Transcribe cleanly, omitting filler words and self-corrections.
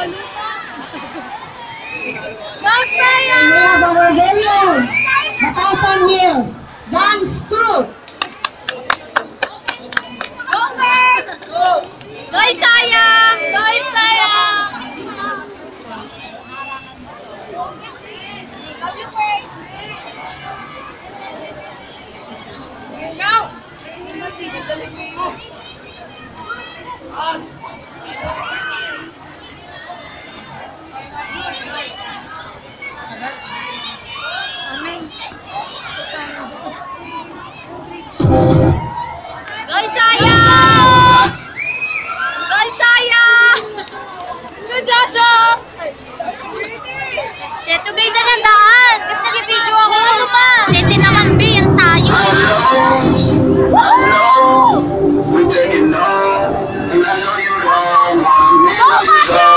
Guys, saya! We have our very own Batasan Hills Dance Troupe. Guys, sayang! Guys, sayang! Scout! Us! Guys, sayang! Guys, sayang! Ano, Joshua? Seto gay na ng daan. Kasi nag-video ako. Ano pa? Sete naman, B. Yan tayo. We're taking off, and I know you don't want me to go.